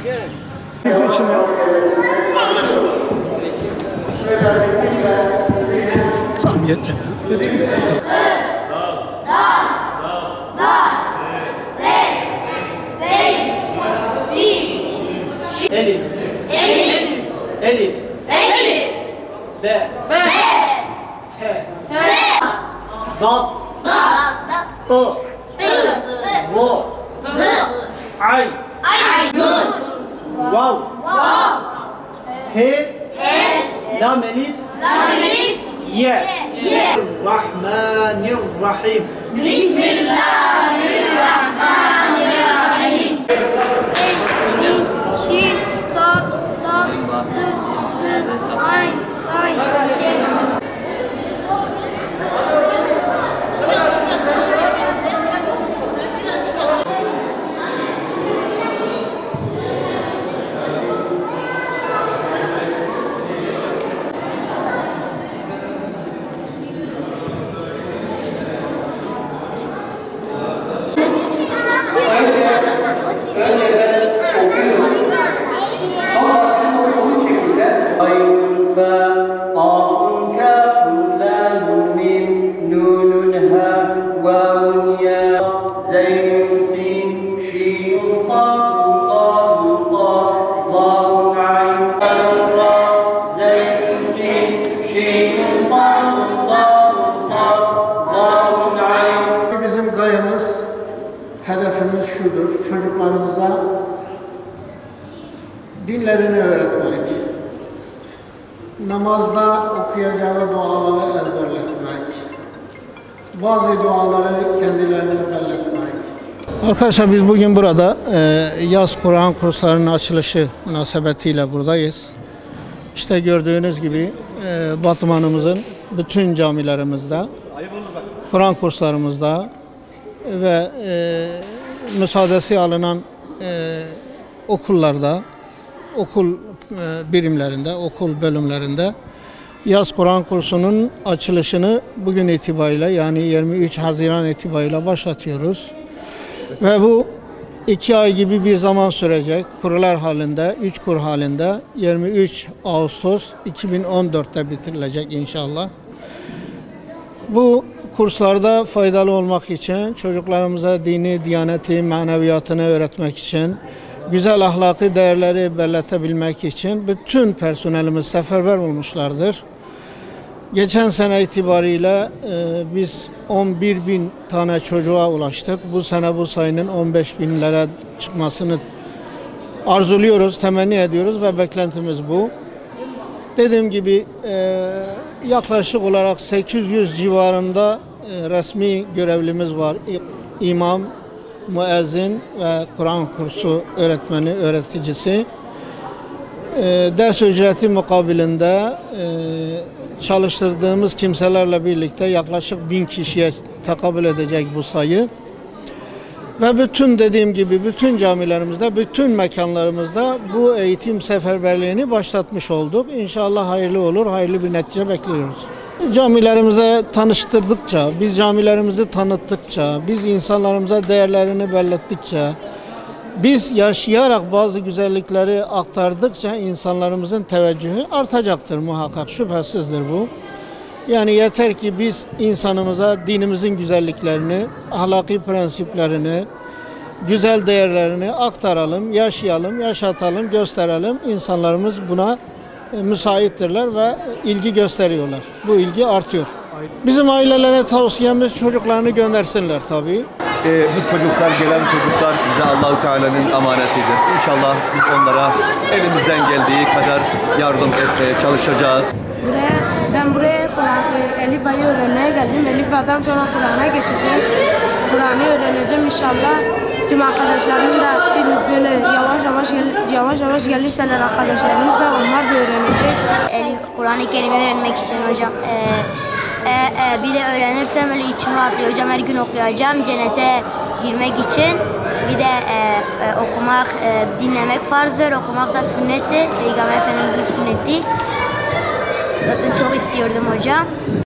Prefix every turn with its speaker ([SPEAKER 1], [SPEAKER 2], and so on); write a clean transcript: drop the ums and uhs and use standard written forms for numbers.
[SPEAKER 1] Bizim içine. Tamam yeter.
[SPEAKER 2] Elif. Elif. Elif. Elif. B. B. T. T. Dad. Dad. T. T. V. Z. Ay. Ay. Nun. Vav. Vav. He. He. Lam elif. Lam elif. Ye. Ye. Rahmanirrahim. Bismillahirrahmanirrahim. Şin, Sad, Dad, Zı, Ay, Ay.
[SPEAKER 3] Bizim gayemiz, hedefimiz şudur: çocuklarımıza dinlerini öğretmek, namazda okuyacağı duaları ezberletmek, bazı duaları kendilerine belletmek. Arkadaşlar biz bugün burada yaz Kur'an kurslarının açılışı münasebetiyle buradayız. İşte gördüğünüz gibi Batmanımızın bütün camilerimizde, Kur'an kurslarımızda ve müsaadesi alınan okullarda, okul birimlerinde, okul bölümlerinde yaz Kur'an kursunun açılışını bugün itibariyle, yani 23 Haziran itibariyle başlatıyoruz. Ve bu 2 ay gibi bir zaman sürecek, kurlar halinde, 3 kur halinde 23 Ağustos 2014'te bitirilecek inşallah. Bu kurslarda faydalı olmak için, çocuklarımıza dini, diyaneti, maneviyatını öğretmek için, güzel ahlaki değerleri belirtebilmek için bütün personelimiz seferber olmuşlardır. Geçen sene itibariyle biz 11.000 tane çocuğa ulaştık. Bu sene bu sayının 15.000'lere çıkmasını arzuluyoruz, temenni ediyoruz ve beklentimiz bu. Dediğim gibi yaklaşık olarak 800 civarında resmi görevlimiz var. İmam, müezzin ve Kur'an kursu öğretmeni, öğreticisi. Ders ücreti mukabilinde çalıştırdığımız kimselerle birlikte yaklaşık 1000 kişiye tekabül edecek bu sayı. Ve bütün, dediğim gibi, bütün camilerimizde, bütün mekanlarımızda bu eğitim seferberliğini başlatmış olduk. İnşallah hayırlı olur, hayırlı bir netice bekliyoruz. Camilerimize tanıştırdıkça, biz camilerimizi tanıttıkça, biz insanlarımıza değerlerini belirttikçe, biz yaşayarak bazı güzellikleri aktardıkça insanlarımızın teveccühü artacaktır muhakkak, şüphesizdir bu. Yani yeter ki biz insanımıza dinimizin güzelliklerini, ahlaki prensiplerini, güzel değerlerini aktaralım, yaşayalım, yaşatalım, gösterelim. İnsanlarımız buna müsaittirler ve ilgi gösteriyorlar. Bu ilgi artıyor. Bizim ailelere tavsiyemiz çocuklarını göndersinler tabii.
[SPEAKER 4] Bu çocuklar, gelen çocuklar bize Allah-u Teala'nın amanetidir. İnşallah biz onlara elimizden geldiği kadar yardım etmeye çalışacağız.
[SPEAKER 5] Ben buraya Elif A'yı öğrenmeye geldim. Elif A'dan sonra Kur'an'a geçeceğim. Kur'an'ı öğreneceğim inşallah. Tüm arkadaşlarım da böyle yavaş yavaş gelirseler arkadaşlarımız da onlar da öğrenecek.
[SPEAKER 6] Elif Kur'an-ı Kerim'i öğrenmek için hocam. Bir de öğrenirsem öyle içim rahatlıyor. Hocam her gün okuyacağım cennete girmek için. Bir de okumak, dinlemek farzdır. Okumak da sünnettir. Peygamber Efendimiz'in sünneti. Zaten çok istiyordum hocam.